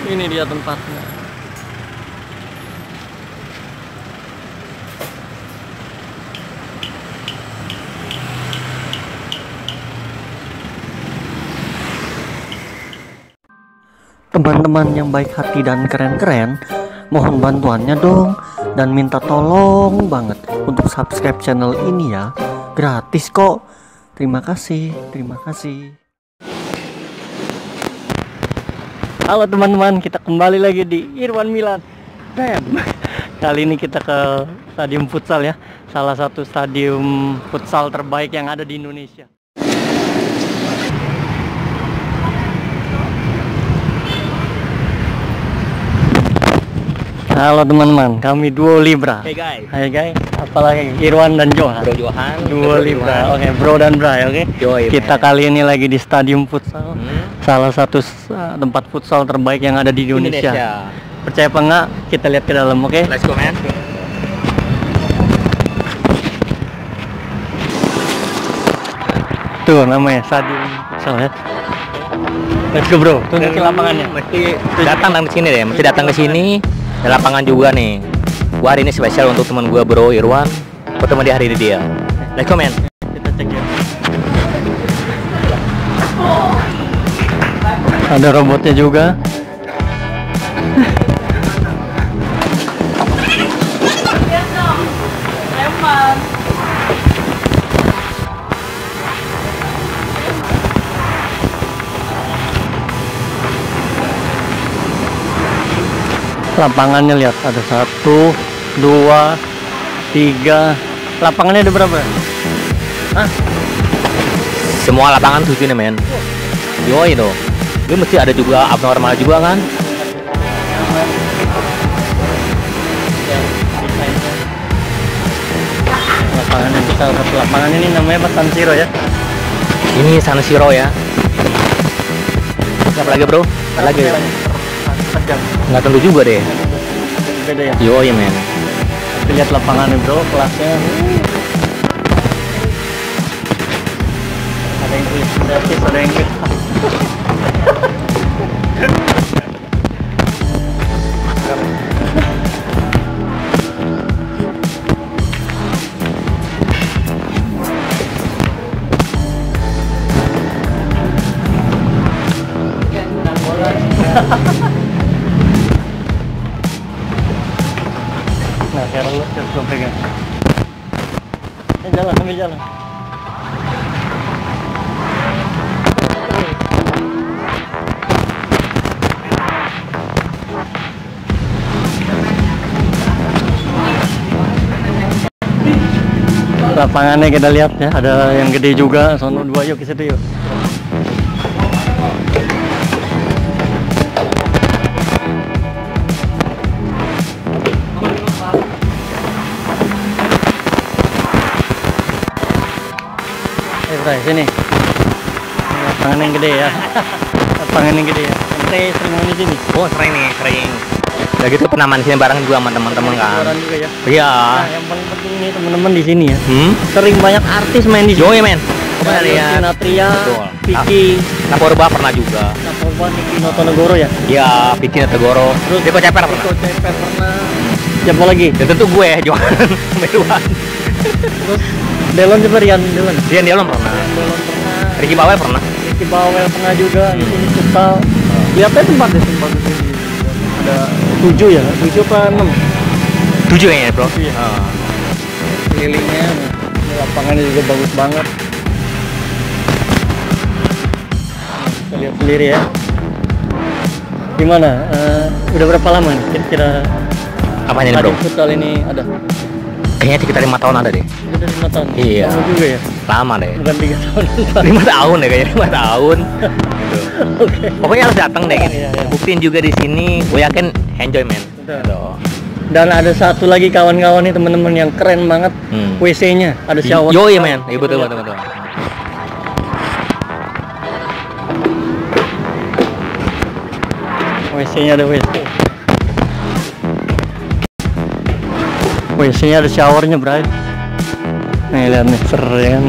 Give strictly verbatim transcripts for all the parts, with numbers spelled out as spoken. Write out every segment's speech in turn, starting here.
Ini dia tempatnya. Teman-teman yang baik hati dan keren-keren, mohon bantuannya dong, dan minta tolong banget untuk subscribe channel ini ya. Gratis kok. Terima kasih, terima kasih. Halo teman-teman, kita kembali lagi di Irwan Milan. Bam. Kali ini kita ke stadium futsal ya, salah satu stadium futsal terbaik yang ada di Indonesia. Halo teman-teman, kami Duo Libra. Hey guys. Hai guys, apalagi Irwan dan Johan. Bro Johan. Duo Libra. Oke, okay, Bro dan Bray, oke. Okay? Kita man. Kali ini lagi di stadium futsal. Hmm. Salah satu uh, tempat futsal terbaik yang ada di Indonesia. Indonesia. Percaya apa enggak? Kita lihat ke dalam, oke? Okay? Let's go, man. Tuh namanya stadium futsal ya. Let's go, Bro. Tunjukin lapangannya. Mesti datang ke sini deh, mesti datang ke sini. Ada lapangan juga nih. Gua hari ini spesial untuk teman gua Bro Irwan. Ketemu di hari ini dia. Let's go, man. Kita cek ya. Ada robotnya juga. Lapangannya lihat, ada satu, dua, tiga. Lapangannya ada berapa? Hah? Semua lapangan tujuh nih, men. Yo itu. Ini mesti ada juga abnormal juga kan? Lapangannya besar, satu lapangan ini namanya apa? San Siro ya? Ini San Siro ya. Apa lagi, Bro? Apa lagi? Nggak tentu juga deh. Beda ya? Yo ya, men. Lihat lapangannya, Bro, kelasnya. Ada yang tulis gratis, ada yang gratis. Nah, sekarang lu coba pegang. Eh, jalan, sambil jalan. Lapangannya kita lihat ya, ada yang gede juga, sono dua, yuk ke situ yuk. Eh, sini. Lapangan yang gede ya. Lapangan yang gede ya. Ente sering main di sini. Oh, sering nih, sering. Udah gitu pernah main sini bareng juga sama teman-teman kan. Juga ya. Iya. Nah, yang paling penting nih teman-teman di sini ya. Hmm? Sering banyak artis main di sini. Yo, ya, men. Dari Natria, Vicky, Napurba pernah juga. Napurba, Vicky Notonegoro ya. Iya, Vicky Notonegoro. Terus Deko Ceper pernah. Deko Ceper pernah. Siapa lagi? Ya tentu gue, Johan. Meduan. Terus Delon juga, Rian Delon. Rian Delon pernah. Rian Delon pernah. Ricky Bawel pernah. Ricky Bawel pernah juga. Di sini futsal. Lihatnya tempat deh, tempat di sini. Ada tujuh ya, tujuh apa enam? Tujuh ya, Bro. Tujuh ya. Oh. Kelilingnya, ini lapangannya juga bagus banget. Kita lihat sendiri ya. Gimana? Uh, udah berapa lama nih kira-kira? Apanya nih, Bro? Futsal ini ada? Kayaknya sekitar lima tahun ada deh. Udah lima tahun? Iya. Lama juga ya? Lama deh. Bukan tiga tahun. Lima tahun deh kayaknya, lima tahun. Gitu. Oke. Okay. Pokoknya harus datang deh. Gitu. Iya, iya. Buktiin juga di sini. Gue yakin enjoy, man. Gitu. Dan ada satu lagi kawan-kawan nih teman-teman yang keren banget. Hmm. W C-nya ada shower. Yo iya, man. Iya betul, betul, betul. W C-nya ada W C. W C-nya ada showernya, Bray. Nih lihat nih, keren.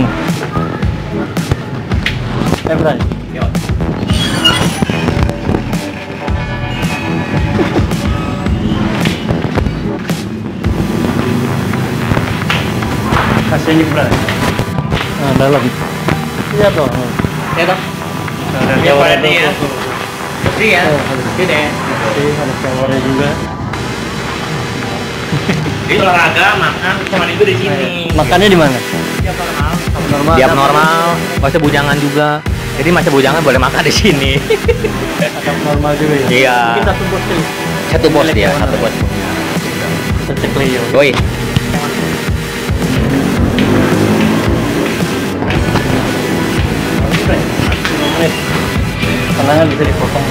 Eh, Bray. Sini bro. Nah, dalam. Iya toh. Ya dong. Ada Ya, showernya berarti ya. tuh. Bersih ya. Oh, Bersih deh. Jadi ada showernya juga. Jadi olahraga, makan, sama itu di sini. Makannya di mana? Siap normal. Normal. Siap normal. Masa bujangan juga. Jadi masa bujangan boleh makan di sini. Ada normal juga ya. Iya. Mungkin satu bos tuh. Satu bos dia, satu bos. Kita cek Leo. Woi. Tangannya bisa dipotong.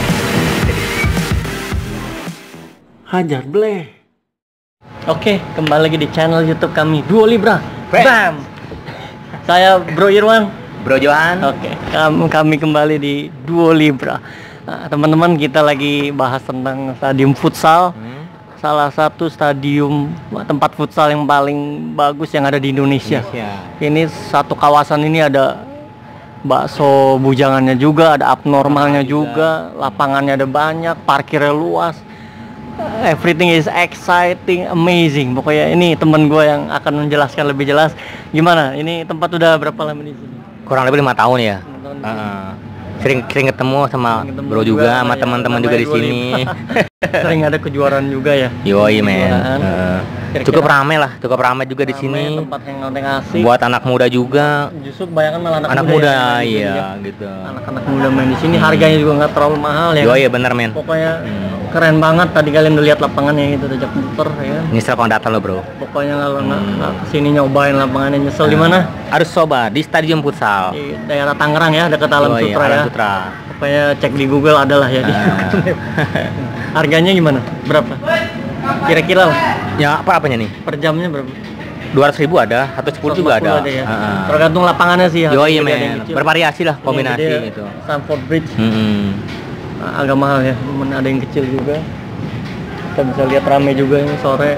Hajar bleh. Oke, kembali lagi di channel YouTube kami Duo Libra. Bam. Bam. Saya Bro Irwan. Bro Johan. Oke, kami, kami kembali di Duo Libra. Nah, teman-teman, kita lagi bahas tentang stadium futsal. Hmm. Salah satu stadium tempat futsal yang paling bagus yang ada di Indonesia. Indonesia. Ini satu kawasan ini ada bakso bujangannya juga, ada abnormalnya juga, lapangannya ada banyak, parkirnya luas. Everything is exciting, amazing. Pokoknya ini temen gue yang akan menjelaskan lebih jelas. Gimana? Ini tempat udah berapa lama di sini? Kurang lebih lima tahun ya. Lima tahun di Uh, sini. sering sering ketemu sama Sering ketemu Bro juga, sama ya, teman-teman namanya juga di Duo sini. Libra. Sering ada kejuaraan juga ya. Yoi men. Kejuaraan. Uh, Kira-kira cukup ramai lah, cukup ramai juga di Ramai, sini. tempat yang nonton asik. Buat anak muda juga. Justru kebanyakan malah anak, Anak muda, muda, yang main di sini iya ya. gitu. Anak-anak muda main di sini, harganya juga nggak terlalu mahal ya. Yoi bener men. Pokoknya Hmm. keren banget. Tadi kalian udah lihat lapangannya gitu, udah jak muter ya. Nyesel kalau datang lo bro. Pokoknya kalau nggak Hmm. nggak kesini nyobain lapangannya nyesel di mana? Harus coba di Stadium Futsal. Di daerah Tangerang ya, dekat Alam Yoi, Sutra Alam ya. Sutra. Pokoknya cek di Google adalah ya. di Ah. Harganya gimana? Berapa? Kira-kira lah, Ya apa apanya nih? per jamnya berapa? dua ratus ribu ada, seratus sepuluh juga ada. ya. Ah. Tergantung lapangannya sih ya. Yoi Ada yang men, kecil. bervariasi lah Yang kombinasi gede, gitu. Stamford Bridge. Hmm. Nah, agak mahal ya, cuman ada yang kecil juga. Kita bisa lihat rame juga ini sore.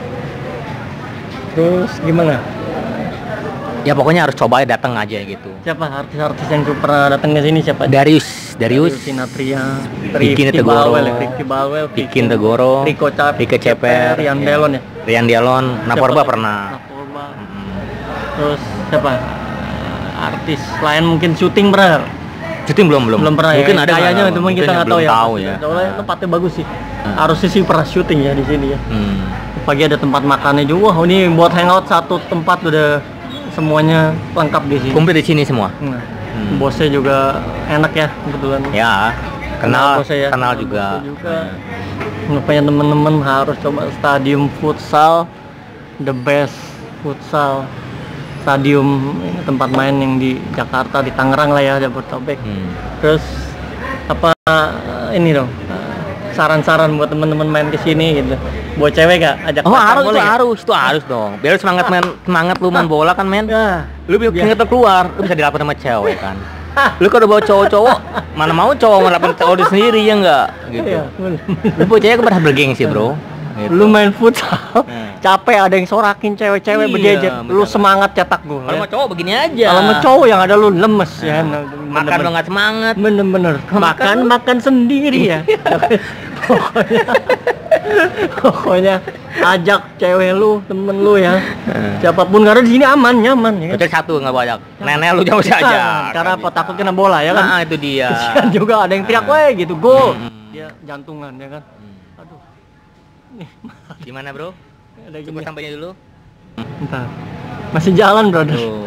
Terus gimana? Ya pokoknya harus coba datang aja gitu. Siapa artis-artis yang pernah datang ke sini siapa? Darius, Darius, Sinatria, Vicky Rifki Tegoro, Balwel, Rifki Balwel, Bikin Tegoro, Riko Cap, Riko Ceper, Rian ya. Delon ya. Rian Dialon, Naporba Siapa? pernah. Naporba. Hmm. Terus siapa? Artis lain mungkin syuting pernah? Syuting belum belum. Belum pernah Mungkin ya. ada Kayaknya nggak, itu Bang? mungkin kita Mungkin nggak tahu belum ya. tahu ya. Soalnya tempatnya bagus sih. Hmm. Harusnya sih pernah syuting ya di sini ya. Hmm. Pagi ada tempat makannya juga. Wah, ini buat hangout satu tempat udah semuanya lengkap di sini. Komplit di sini semua. Nah, Hmm. bosnya juga enak ya kebetulan. Ya, kenal, bosnya ya. kenal Kenal juga. bosnya juga. Makanya temen-temen harus coba Stadium Futsal, the best futsal stadium ini tempat main yang di Jakarta, di Tangerang lah ya, Jabodetabek. Hmm. Terus apa ini dong, saran-saran buat temen-temen main ke sini gitu. Buat cewek gak? Ajak Oh pacar harus, itu boleh nggak? harus, itu harus dong. Biar semangat main, semangat lu main bola kan men. Ya. Lu biar Biar- keringetan keluar, lu bisa dilakukan sama cewek kan. Lu kalau bawa cowok-cowok, mana mau cowok ngelakuin cowok dia sendiri ya enggak gitu. Iya, bener. Lu bawa cewek kan pada bergengsi bro. Gitu. Lu main futsal, Hmm. capek ada yang sorakin cewek-cewek Iya, berjejer. Lu bener. semangat cetak gol. Kalau ya. sama cowok begini aja. Kalau sama cowok yang ada lu lemes ya. Nah, Bener-bener. makan lu nggak semangat. Bener-bener Makan makan lu- makan sendiri ya. pokoknya pokoknya ajak cewek lu, temen lu ya. Siapapun karena di sini aman, nyaman ya. kan? Kecuali satu nggak banyak. Nenek lu jauh saja. Karena apa? Takut kena bola ya kan. Nah itu dia. Kesian juga ada yang teriak, Nah. "Weh," gitu, gol. Hmm. Dia jantungan ya kan. Hmm. Aduh. Nih, Gimana bro? ada Coba gini. sampainya dulu. Bentar. Masih jalan, brother. Tuh.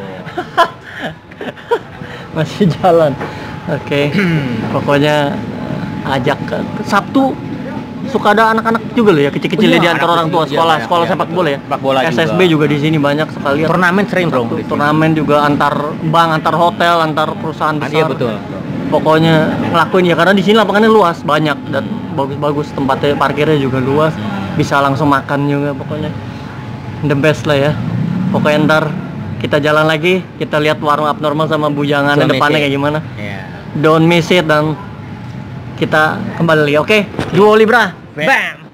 Masih jalan. Oke. Pokoknya eh, ajak ke Sabtu suka ada anak-anak juga loh ya, kecil-kecil Oh iya, di antar anak orang tua kecil, sekolah iya, sekolah iya, sepak betul. bola ya. Sepak bola S S B juga. juga di sini banyak sekali. ya. Turnamen sering bro. Tuh, di sini. turnamen juga antar bank, antar hotel, antar perusahaan Ah, besar. Iya betul. Pokoknya ngelakuin ya karena di sini lapangannya luas, banyak dan bagus-bagus, tempatnya parkirnya juga luas. Bisa langsung makan juga pokoknya. The best lah ya. Pokoknya ntar kita jalan lagi, kita lihat warung abnormal sama bujangan Don't miss depannya it. kayak gimana. Iya. Don't miss it dan kita kembali lagi. Oke, Duo Libra. Bam.